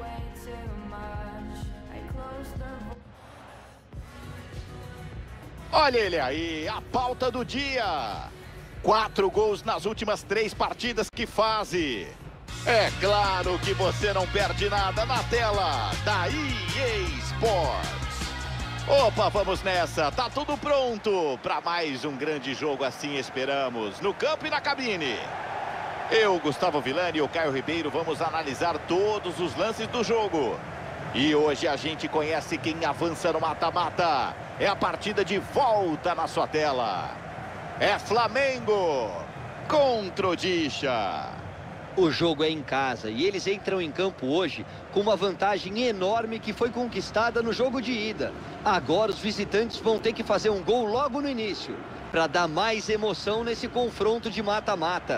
Olha ele aí, a pauta do dia. 4 gols nas últimas 3 partidas que fase. É claro que você não perde nada na tela da EA Sports. Opa, vamos nessa. Tá tudo pronto para mais um grande jogo, assim esperamos, no campo e na cabine. Eu, Gustavo Villani e o Caio Ribeiro vamos analisar todos os lances do jogo. E hoje a gente conhece quem avança no mata-mata. É a partida de volta na sua tela. É Flamengo contra o Dicha. O jogo é em casa e eles entram em campo hoje com uma vantagem enorme que foi conquistada no jogo de ida. Agora os visitantes vão ter que fazer um gol logo no início para dar mais emoção nesse confronto de mata-mata.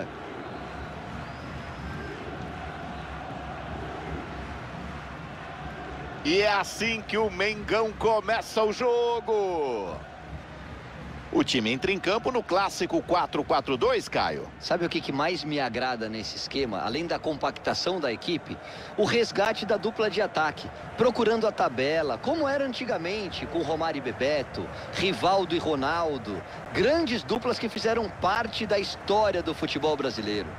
E é assim que o Mengão começa o jogo. O time entra em campo no clássico 4-4-2, Caio. Sabe o que mais me agrada nesse esquema? Além da compactação da equipe, o resgate da dupla de ataque, procurando a tabela, como era antigamente, com Romário e Bebeto, Rivaldo e Ronaldo. Grandes duplas que fizeram parte da história do futebol brasileiro.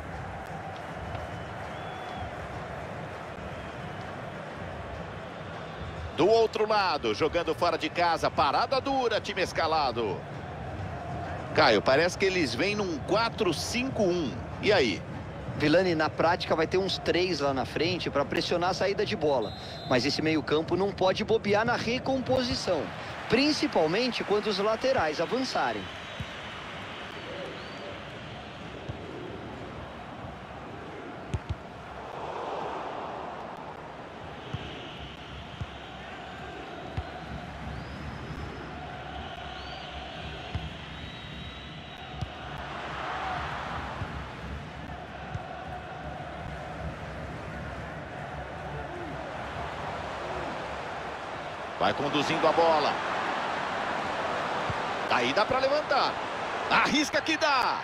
Do outro lado, jogando fora de casa, parada dura, time escalado. Caio, parece que eles vêm num 4-5-1. E aí? Villani, na prática vai ter uns 3 lá na frente para pressionar a saída de bola. Mas esse meio-campo não pode bobear na recomposição, principalmente quando os laterais avançarem. Vai conduzindo a bola. Daí dá para levantar. Arrisca que dá.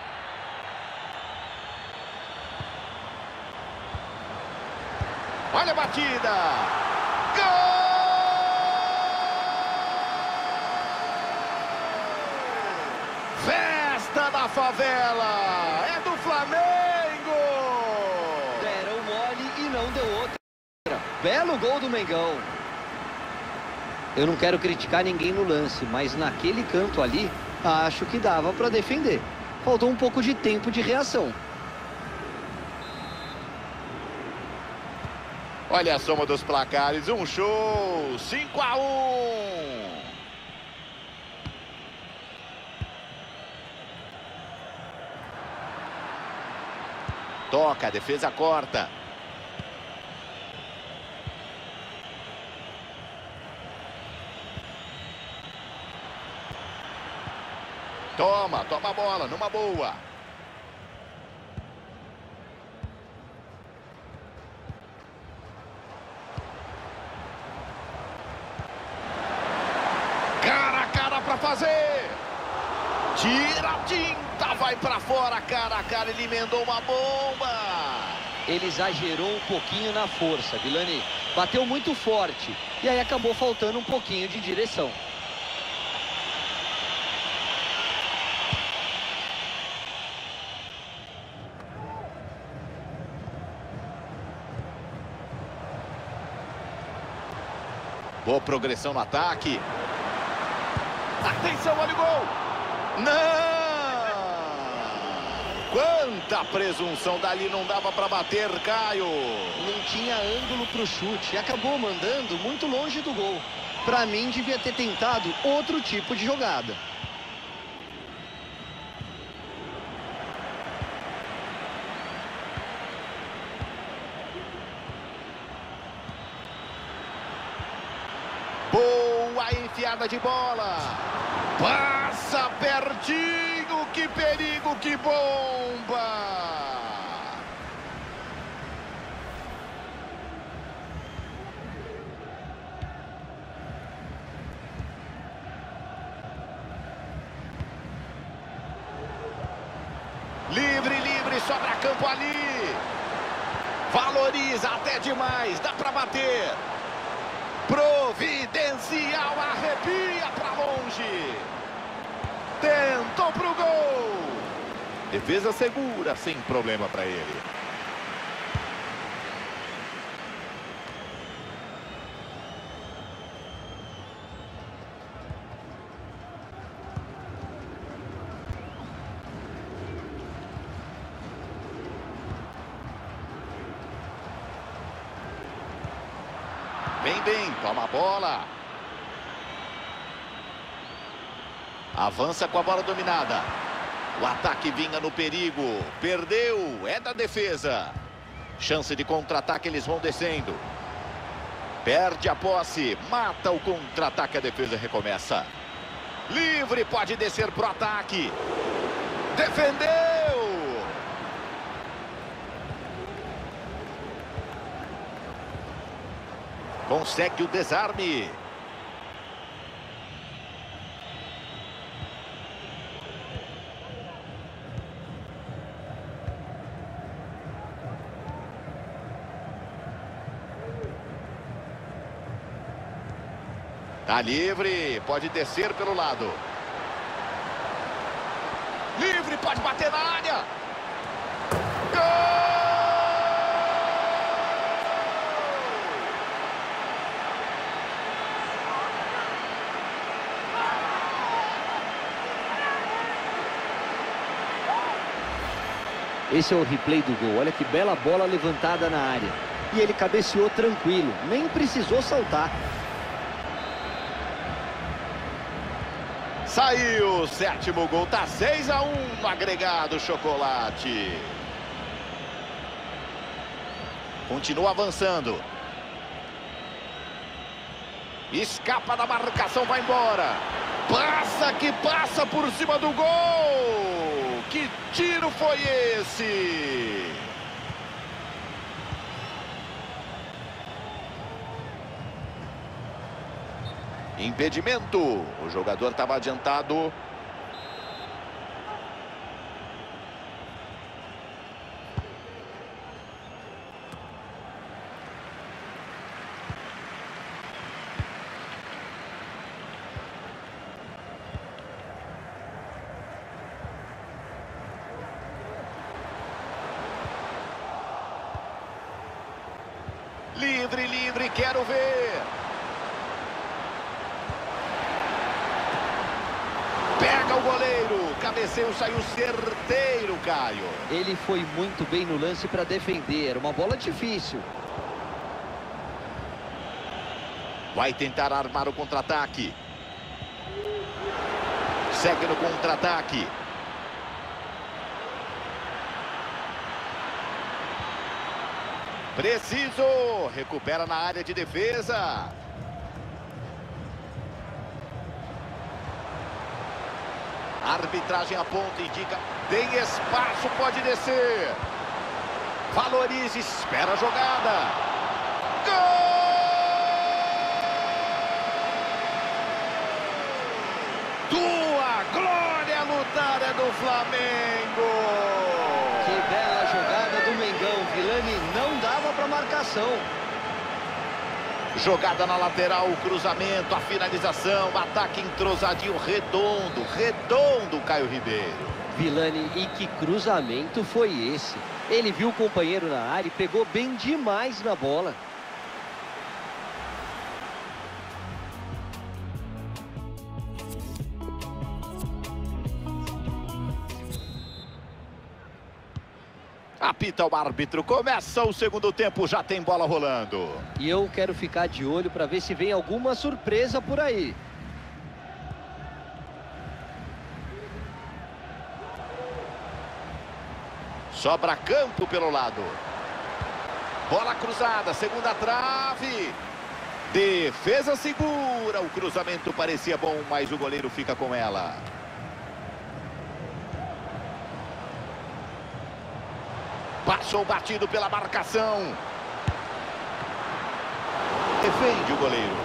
Olha a batida. Gol! Festa da favela. É do Flamengo. Deram mole e não deu outra. Belo gol do Mengão. Eu não quero criticar ninguém no lance, mas naquele canto ali, acho que dava para defender. Faltou um pouco de tempo de reação. Olha a soma dos placares, um show, 5-1. Toca, a defesa corta. Toma a bola, numa boa. Cara a cara pra fazer. Tira a tinta, vai pra fora, cara a cara, ele emendou uma bomba. Ele exagerou um pouquinho na força, Villani. Bateu muito forte e aí acabou faltando um pouquinho de direção. Boa progressão no ataque. Atenção, olha o gol. Não! Quanta presunção dali, não dava para bater, Caio. Não tinha ângulo para o chute. Acabou mandando muito longe do gol. Para mim, devia ter tentado outro tipo de jogada. Boa enfiada de bola. Passa pertinho. Que perigo, que bomba. Livre, livre, sobra campo ali. Valoriza até demais, dá para bater. Providencial, arrepia para longe. Tentou pro gol. Defesa segura, sem problema para ele. Vem bem, toma a bola. Avança com a bola dominada. O ataque vinha no perigo. Perdeu, é da defesa. Chance de contra-ataque, eles vão descendo. Perde a posse, mata o contra-ataque, a defesa recomeça. Livre, pode descer pro ataque. Defendeu! Consegue o desarme. Tá livre, pode descer pelo lado. Livre, pode bater na área. Gol! Esse é o replay do gol. Olha que bela bola levantada na área. E ele cabeceou tranquilo, nem precisou saltar. Saiu o sétimo gol, tá 6-1 no agregado, Chocolate. Continua avançando. Escapa da marcação, vai embora. Passa que passa por cima do gol. Que tiro foi esse? Impedimento. O jogador estava adiantado. Livre, livre, quero ver. Pega o goleiro, cabeceio, saiu certeiro, Caio. Ele foi muito bem no lance para defender, era uma bola difícil. Vai tentar armar o contra-ataque. Segue no contra-ataque. Preciso, recupera na área de defesa. A arbitragem aponta, indica, tem espaço, pode descer. Valorize, espera a jogada. Gol! Tua glória lutada do Flamengo. Que bela jogada do Mengão. Villani não dava para marcação. Jogada na lateral, o cruzamento, a finalização, ataque entrosadinho, redondo, Caio Ribeiro. Villani, e que cruzamento foi esse? Ele viu o companheiro na área e pegou bem demais na bola. Apita o árbitro, começa o segundo tempo, já tem bola rolando. E eu quero ficar de olho para ver se vem alguma surpresa por aí. Sobra campo pelo lado. Bola cruzada, segunda trave. Defesa segura, o cruzamento parecia bom, mas o goleiro fica com ela. Passou batido pela marcação. Defende o goleiro.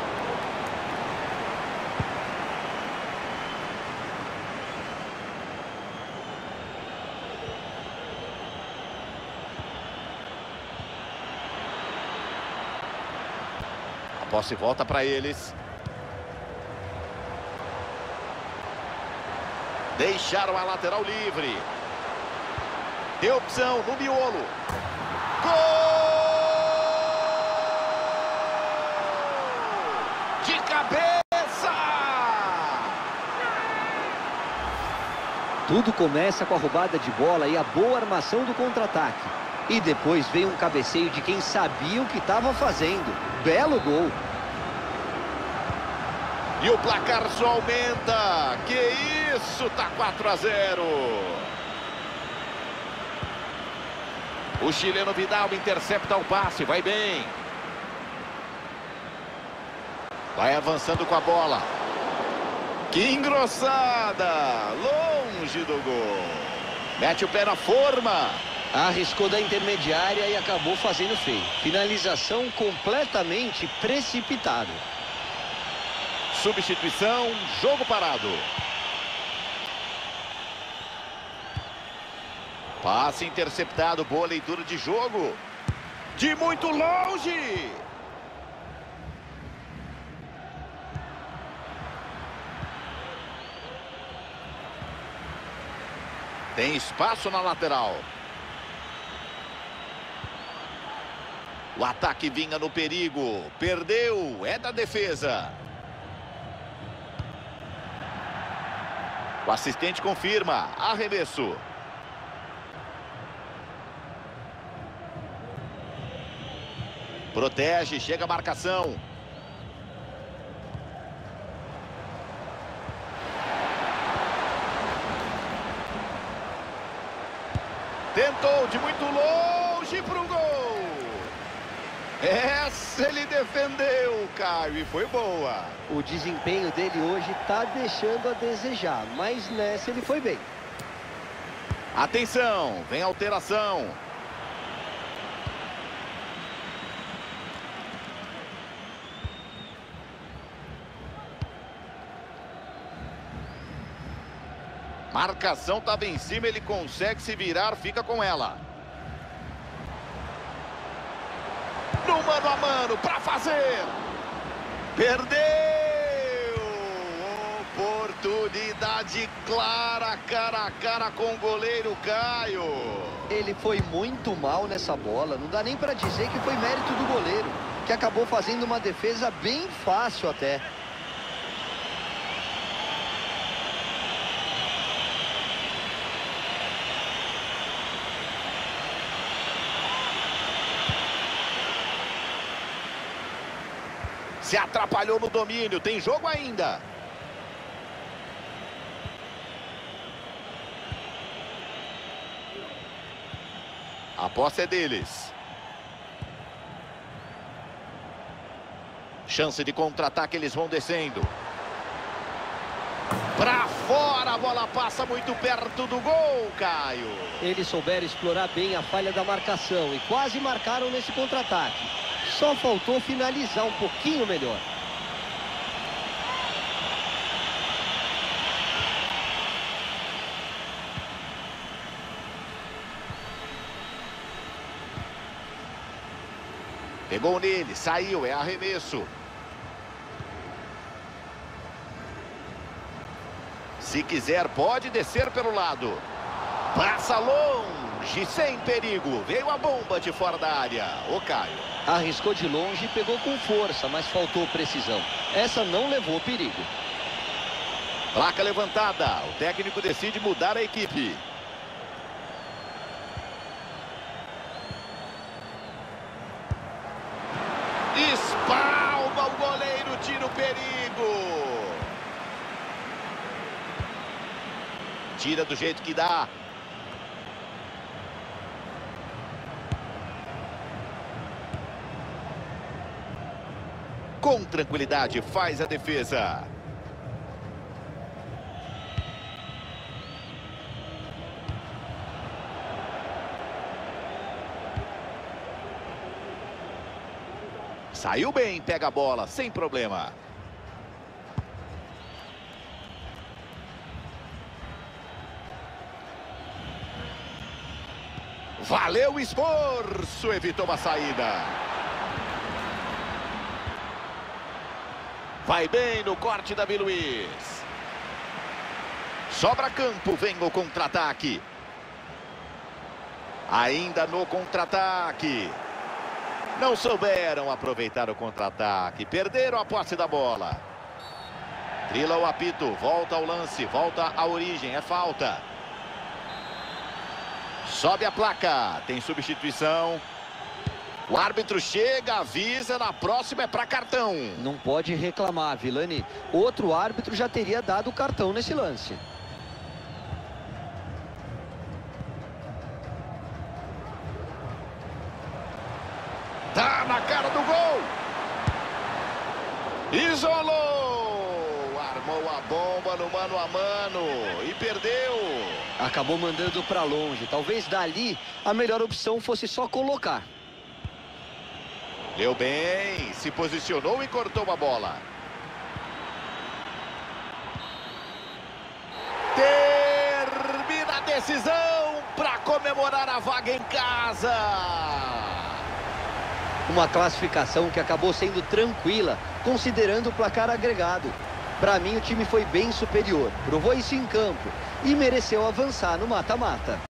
posse volta para eles. Deixaram a lateral livre. Deu opção no miolo. Gol! De cabeça! Tudo começa com a roubada de bola e a boa armação do contra-ataque. E depois veio um cabeceio de quem sabia o que estava fazendo. Belo gol! E o placar só aumenta. Que isso, tá 4-0. O chileno Vidal intercepta o passe, vai bem. Vai avançando com a bola. Que engrossada, longe do gol. Mete o pé na forma. Arriscou da intermediária e acabou fazendo feio. Finalização completamente precipitada. Substituição, jogo parado. Passe interceptado, boa leitura de jogo. De muito longe. Tem espaço na lateral. O ataque vinha no perigo. Perdeu, é da defesa. O assistente confirma, arremesso. Protege, chega a marcação. Tentou de muito longe para o gol. Essa ele defendeu, Caio, e foi boa. O desempenho dele hoje está deixando a desejar, mas nessa ele foi bem. Atenção, vem alteração. Marcação estava em cima, ele consegue se virar, fica com ela. No mano a mano, para fazer. Perdeu. Oportunidade clara, cara a cara com o goleiro Caio. Ele foi muito mal nessa bola, não dá nem para dizer que foi mérito do goleiro, que acabou fazendo uma defesa bem fácil até. Se atrapalhou no domínio, tem jogo ainda. A posse é deles. Chance de contra-ataque, eles vão descendo. Pra fora, a bola passa muito perto do gol, Caio. Eles souberam explorar bem a falha da marcação e quase marcaram nesse contra-ataque. Só faltou finalizar um pouquinho melhor. Pegou nele, saiu, é arremesso. Se quiser, pode descer pelo lado. Passa longe, sem perigo. Veio a bomba de fora da área. O Caio. Arriscou de longe e pegou com força, mas faltou precisão. Essa não levou perigo. Placa levantada. O técnico decide mudar a equipe. Espalma o goleiro, tira o perigo. Tira do jeito que dá. Com tranquilidade faz a defesa. Saiu bem, pega a bola, sem problema. Valeu o esforço, evitou uma saída. Vai bem no corte Davi Luiz. Sobra campo, vem o contra-ataque. Ainda no contra-ataque. Não souberam aproveitar o contra-ataque. Perderam a posse da bola. Trila o apito, volta ao lance, volta à origem, é falta. Sobe a placa, tem substituição. O árbitro chega, avisa, na próxima é para cartão. Não pode reclamar, Vilani. Outro árbitro já teria dado o cartão nesse lance. Tá na cara do gol. Isolou. Armou a bomba no mano a mano e perdeu. Acabou mandando para longe. Talvez dali a melhor opção fosse só colocar. Leu bem, se posicionou e cortou a bola. Termina a decisão para comemorar a vaga em casa. Uma classificação que acabou sendo tranquila, considerando o placar agregado. Para mim, o time foi bem superior, provou isso em campo e mereceu avançar no mata-mata.